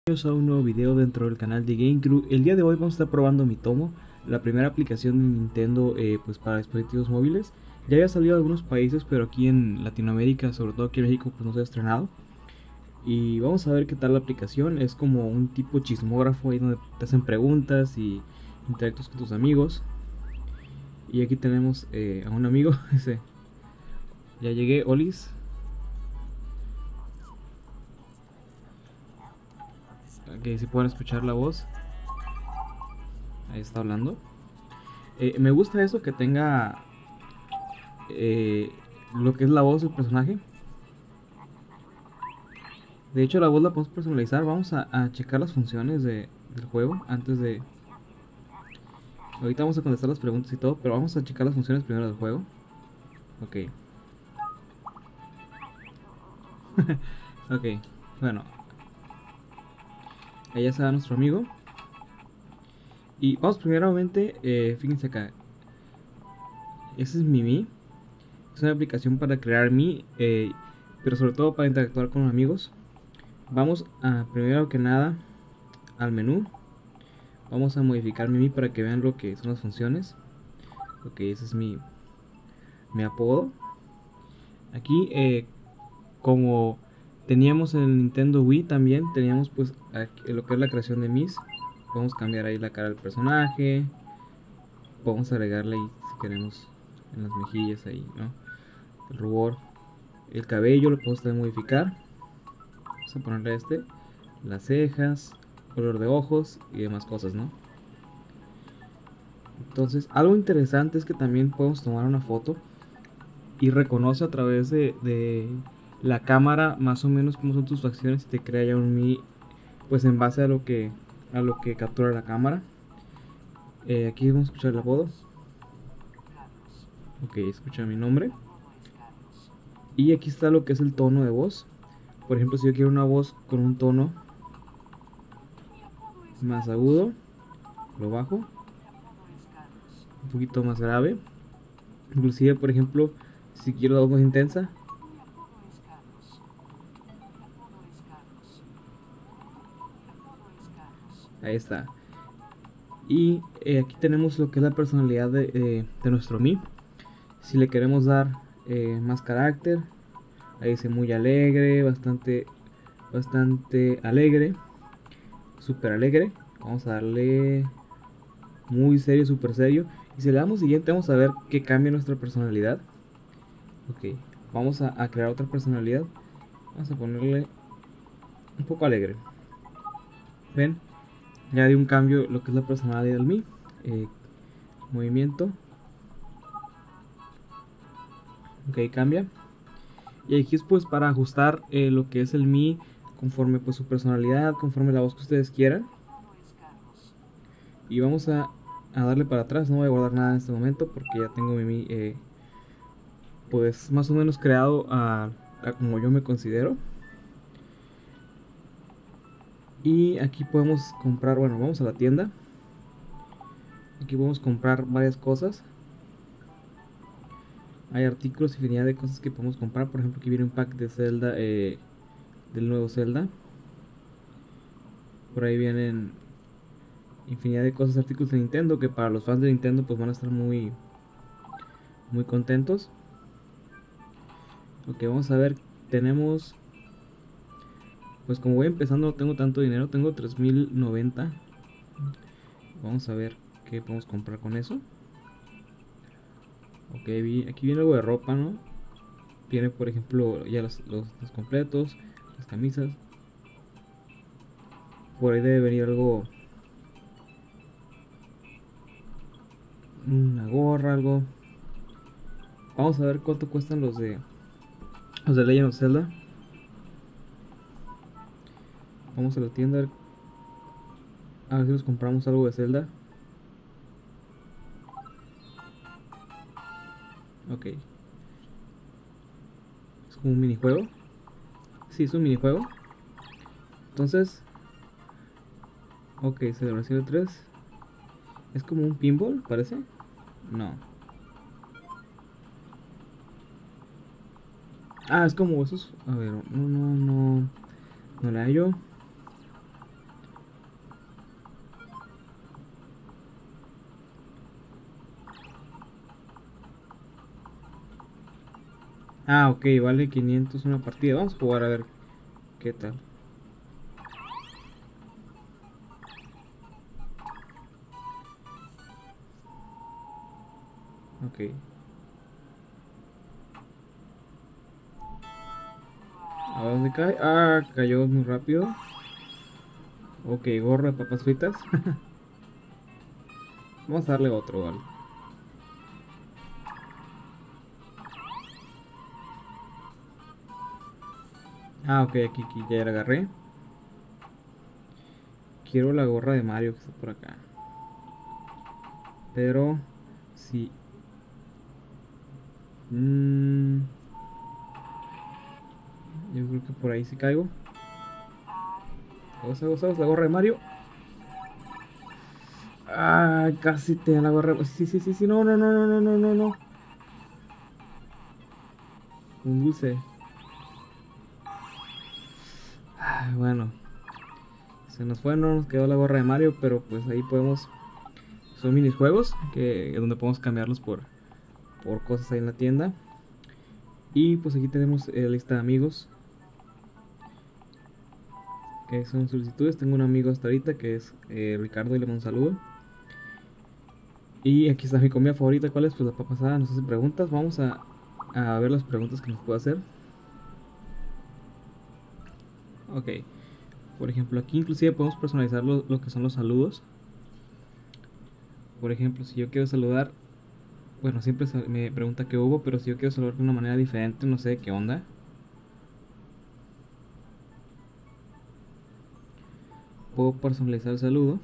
Bienvenidos a un nuevo video dentro del canal de GameCrew. El día de hoy vamos a estar probando Miitomo, la primera aplicación de Nintendo pues para dispositivos móviles. Ya había salido a algunos países, pero aquí en Latinoamérica, sobre todo aquí en México, pues no se ha estrenado. Y vamos a ver qué tal la aplicación. Es como un tipo chismógrafo ahí donde te hacen preguntas y interactúas con tus amigos. Y aquí tenemos a un amigo. Ese. Ya llegué, Olis. Que si pueden escuchar la voz. Ahí está hablando. Me gusta eso que tenga eh, lo que es la voz del personaje. De hecho, la voz la podemos personalizar. Vamos a checar las funciones del juego antes de... Ahorita vamos a contestar las preguntas y todo, pero vamos a checar las funciones primero del juego. Ok. Ok, bueno. Ahí ya está nuestro amigo. Y vamos primeramente, fíjense acá. Ese es Mimi. Es una aplicación para crear Mi, pero sobre todo para interactuar con amigos. Vamos a, primero que nada, al menú. Vamos a modificar Mimi para que vean lo que son las funciones. Ok, ese es mi apodo. Aquí, como teníamos en el Nintendo Wii también, teníamos pues aquí, lo que es la creación de Mis. Podemos cambiar ahí la cara del personaje. Podemos agregarle ahí, si queremos, en las mejillas ahí, ¿no? El rubor. El cabello lo podemos también modificar. Vamos a ponerle las cejas, color de ojos y demás cosas, ¿no? Entonces, algo interesante es que también podemos tomar una foto y reconoce a través de la cámara más o menos cómo son tus facciones y te crea ya un Mi pues en base a lo que captura la cámara. Aquí vamos a escuchar la voz. Ok, escucha mi nombre. Y aquí está lo que es el tono de voz. Por ejemplo, si yo quiero una voz con un tono más agudo, lo bajo. Un poquito más grave. Inclusive, por ejemplo, si quiero la voz más intensa, ahí está. Y aquí tenemos lo que es la personalidad de nuestro Mi. Si le queremos dar más carácter, ahí dice muy alegre, bastante alegre, súper alegre. Vamos a darle muy serio, súper serio. Y si le damos siguiente, vamos a ver que cambia nuestra personalidad. Ok, vamos a crear otra personalidad. Vamos a ponerle un poco alegre. ¿Ven? Ya dio un cambio lo que es la personalidad del Mi. Eh, movimiento. Ok, cambia. Y aquí es pues para ajustar lo que es el Mi conforme pues su personalidad, conforme la voz que ustedes quieran. Y vamos a darle para atrás, no voy a guardar nada en este momento porque ya tengo mi Mi pues más o menos creado a como yo me considero. Y aquí podemos comprar, bueno, vamos a la tienda. Aquí podemos comprar varias cosas. Hay artículos, infinidad de cosas que podemos comprar. Por ejemplo, aquí viene un pack de Zelda, del nuevo Zelda. Por ahí vienen infinidad de cosas, artículos de Nintendo que para los fans de Nintendo pues van a estar muy contentos. Ok, vamos a ver, tenemos, pues como voy empezando no tengo tanto dinero, tengo 3090. Vamos a ver qué podemos comprar con eso. Ok, aquí viene algo de ropa, ¿no? Viene por ejemplo ya los completos, las camisas. Por ahí debe venir algo, una gorra, algo. Vamos a ver cuánto cuestan los de Legend of Zelda. Vamos a la tienda a ver si nos compramos algo de Zelda. Ok. Es como un minijuego. Sí, es un minijuego. Entonces, ok, celebración de 3. Es como un pinball, parece. No. Ah, es como esos. A ver, no la hallo. Ah, ok, vale 500 una partida. Vamos a jugar a ver qué tal. Ok. ¿A dónde cae? Ah, cayó muy rápido. Ok, gorro de papas fritas. Vamos a darle otro, vale. Ah, ok, aquí ya la agarré. Quiero la gorra de Mario que está por acá. Pero, sí. Mm, yo creo que por ahí sí caigo. Vamos, la gorra de Mario. Ah, casi tenía la gorra. Sí. No, no, no, no, no, no, no, no. Un dulce. Ah, bueno, se nos fue, no nos quedó la gorra de Mario, pero pues ahí podemos. Son minijuegos que donde podemos cambiarlos por cosas ahí en la tienda. Y pues aquí tenemos la lista de amigos que son solicitudes. Tengo un amigo hasta ahorita que es Ricardo y le mando un saludo. Y aquí está mi comida favorita. ¿Cuál es? Pues la papa asada. Nos hace preguntas. Vamos a ver las preguntas que nos puede hacer. Ok. Por ejemplo, aquí inclusive podemos personalizar lo que son los saludos. Por ejemplo, si yo quiero saludar, bueno, siempre me pregunta qué hubo, pero si yo quiero saludar de una manera diferente, no sé qué onda. Puedo personalizar el saludo.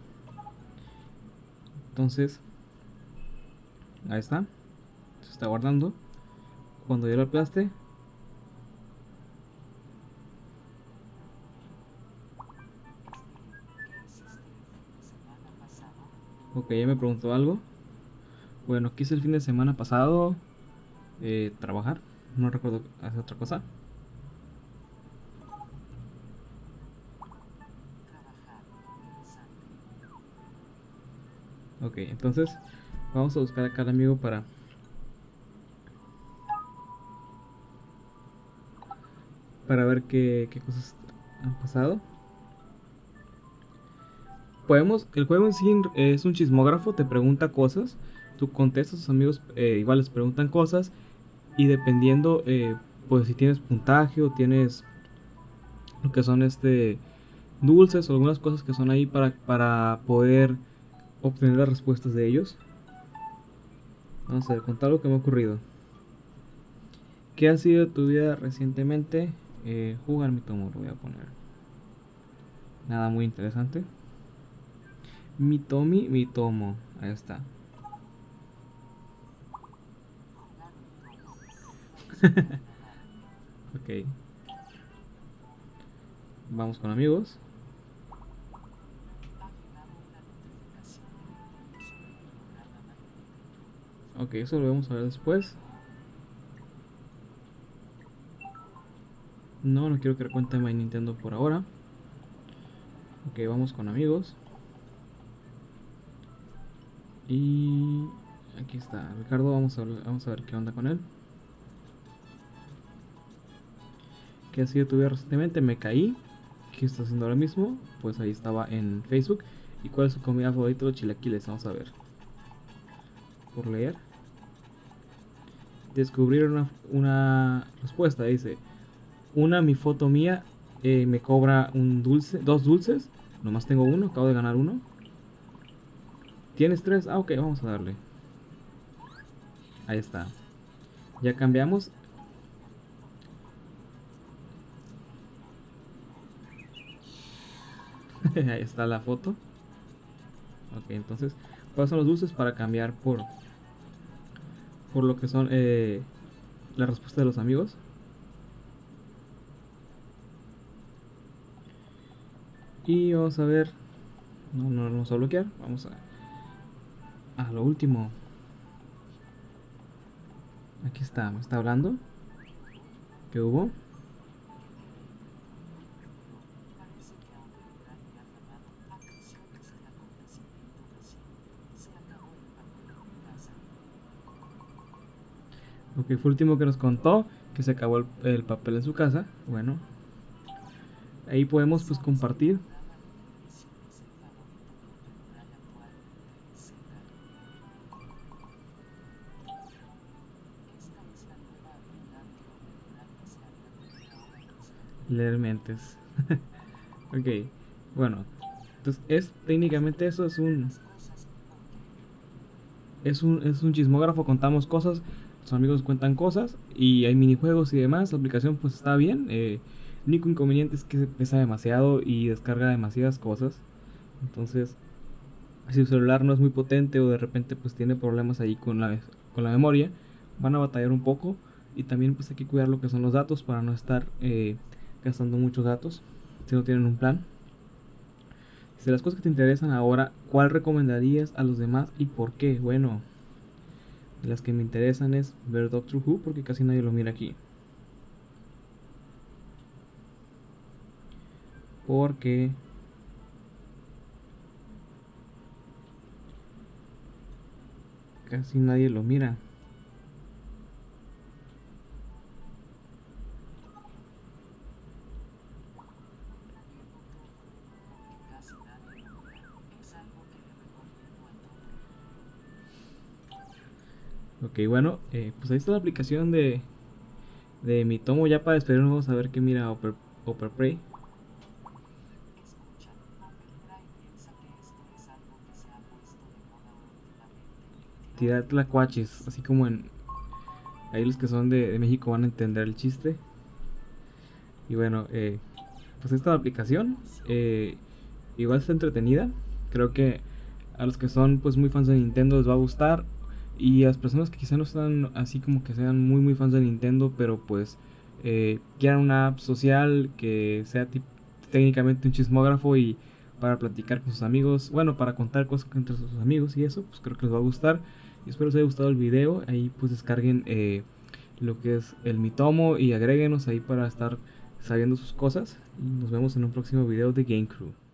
Entonces, ahí está. Se está guardando. Cuando yo lo aplaste, ok, ya me preguntó algo. Bueno, ¿qué hice el fin de semana pasado? Trabajar. No recuerdo hacer otra cosa. Ok, entonces vamos a buscar acá al amigo para ver qué cosas han pasado. El juego en sí es un chismógrafo, te pregunta cosas, tú contestas, tus amigos igual les preguntan cosas y dependiendo, pues si tienes puntaje o tienes lo que son dulces o algunas cosas que son ahí para poder obtener las respuestas de ellos. Vamos a ver, contar lo que me ha ocurrido. ¿Qué ha sido tu vida recientemente? Jugar mi tomo, lo voy a poner. Nada muy interesante. Mi tomo. Ahí está. Ok. Vamos con amigos. Ok, eso lo vamos a ver después. No, no quiero que cuente My Nintendo por ahora. Ok, vamos con amigos. Y aquí está. Ricardo, vamos a ver qué onda con él. ¿Qué ha sido tu vida recientemente? Me caí. ¿Qué está haciendo ahora mismo? Pues ahí estaba en Facebook. ¿Y cuál es su comida favorita? Los chilaquiles. Vamos a ver. Por leer. Descubrir una respuesta. Dice: mi foto mía me cobra un dulce, dos dulces. Nomás tengo uno, acabo de ganar uno. ¿Tienes tres? Ah, ok, vamos a darle. Ahí está. Ya cambiamos. Ahí está la foto. Ok, entonces, ¿cuáles son los dulces para cambiar por lo que son la respuesta de los amigos? Y vamos a ver. No, no vamos a bloquear. Vamos a lo último. Aquí está, me está hablando. ¿Qué hubo? Ok, fue el último que nos contó que se acabó el papel en su casa. Bueno, ahí podemos pues compartir. Leer mentes. Ok, bueno, entonces es técnicamente eso, es un chismógrafo, contamos cosas, los amigos cuentan cosas y hay minijuegos y demás. La aplicación pues está bien. El único inconveniente es que pesa demasiado y descarga demasiadas cosas. Entonces, si su celular no es muy potente o de repente pues tiene problemas ahí con la memoria, van a batallar un poco. Y también pues hay que cuidar lo que son los datos para no estar gastando muchos datos si no tienen un plan. De las cosas que te interesan ahora, ¿cuál recomendarías a los demás y por qué? Bueno, de las que me interesan es ver Doctor Who porque casi nadie lo mira aquí. Porque casi nadie lo mira. Ok, bueno, pues ahí está la aplicación de mi tomo. Ya para despedirnos vamos a ver qué mira Upper Prey. Tirar tlacuaches, así como en... Ahí los que son de México van a entender el chiste. Y bueno, pues esta aplicación igual está entretenida. Creo que a los que son pues muy fans de Nintendo les va a gustar. Y a las personas que quizá no están así como que sean muy muy fans de Nintendo, pero pues quieran una app social que sea técnicamente un chismógrafo y para platicar con sus amigos, bueno, para contar cosas entre sus amigos y eso, pues creo que les va a gustar. Y espero les haya gustado el video. Ahí pues descarguen lo que es el Mitomo y agréguenos ahí para estar sabiendo sus cosas. Y nos vemos en un próximo video de Game Crew.